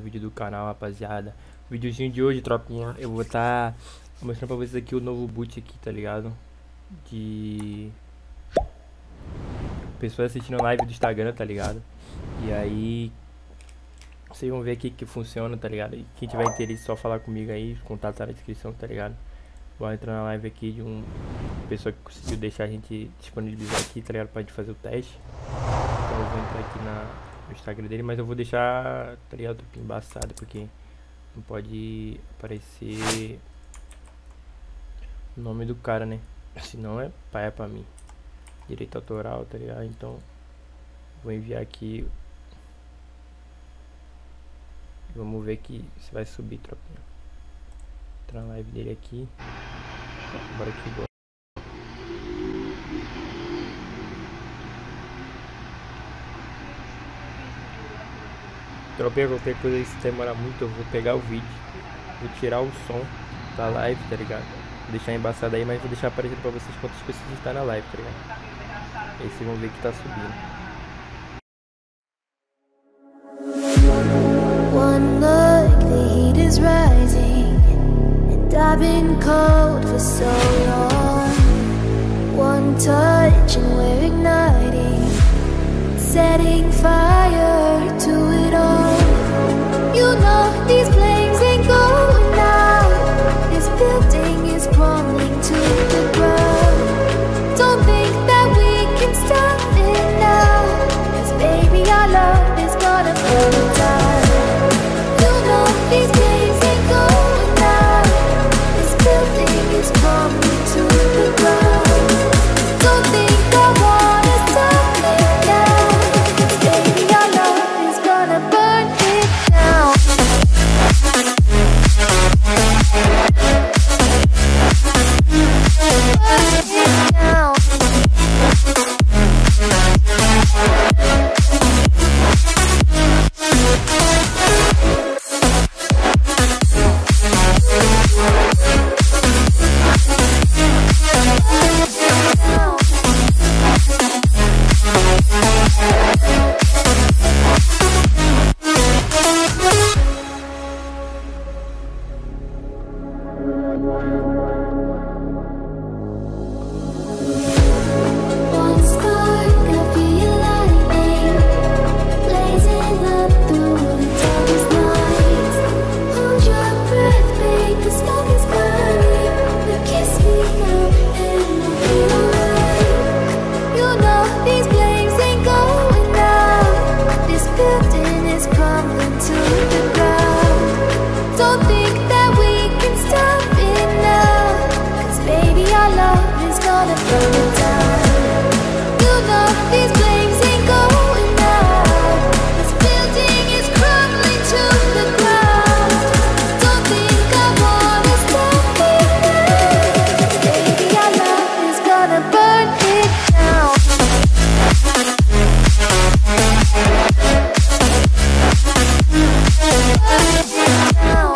vídeo do canal, rapaziada. O videozinho de hoje, tropinha, eu vou estar mostrando pra vocês aqui o novo boot aqui, tá ligado? De pessoas assistindo live do Instagram, tá ligado? E aí vocês vão ver aqui que funciona, tá ligado? E quem tiver interesse, só falar comigo aí, os contatos tá na descrição, tá ligado? Vou entrar na live aqui de uma pessoa que conseguiu deixar a gente disponibilizar aqui, tá ligado? Pra gente fazer o teste. Então eu vou entrar aqui no Instagram dele, mas eu vou deixar, tá ligado? Embaçado, porque não pode aparecer o nome do cara, né? Senão é paia pra mim. Direito autoral, tá ligado? Então vou enviar aqui. Vamos ver que se vai subir, tropinha. Entrar na live dele aqui. Bora que bora. Tropinha, qualquer coisa se demorar muito, eu vou pegar o vídeo, vou tirar o som da live, tá ligado? Vou deixar embaçado aí, mas vou deixar aparecendo pra vocês quantas pessoas estão na live, tá ligado? Aí vocês vão ver que tá subindo. One look, the heat is rising, and I've been cold for so long. One touch and we're igniting, setting fire to it all. You know these flames ain't going out. This building is crumbling to the ground. Don't think that we can stop it now, 'cause baby our love is gonna burn it down. You know these flames ain't going out. This building is crumbling to the ground. Don't think I wanna stop it now, 'cause baby our love is gonna burn it down. Burn it down. One spark of your lightning, blazing up through the darkest night. Hold your breath, babe, the smoke is burning. Now kiss me now and I'll be alright. You know these flames ain't going out. This building is crumbling to the ground. Don't think that we can stop it now, 'cause baby our love is gonna burn it down. You know these flames ain't going out. This building is crumbling to the ground. Don't think I wanna stop it now, 'cause baby our love is gonna burn it down. Burn it down.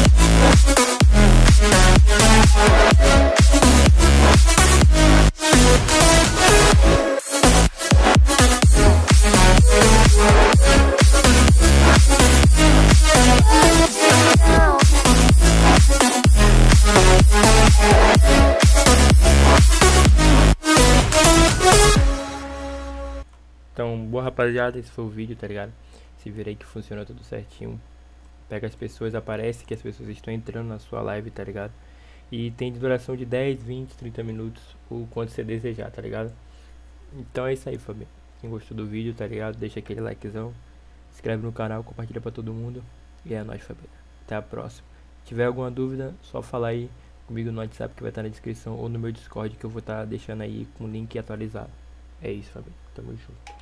Então, boa rapaziada, esse foi o vídeo, tá ligado? Se virei que funciona tudo certinho. Pega as pessoas, aparece que as pessoas estão entrando na sua live, tá ligado? E tem de duração de 10, 20, 30 minutos, o quanto você desejar, tá ligado? Então é isso aí, família. Quem gostou do vídeo, tá ligado? Deixa aquele likezão, se inscreve no canal, compartilha pra todo mundo. E é nóis, família. Até a próxima. Se tiver alguma dúvida, só falar aí comigo no WhatsApp que vai estar na descrição, ou no meu Discord que eu vou estar deixando aí com o link atualizado. É isso, família. Tamo junto.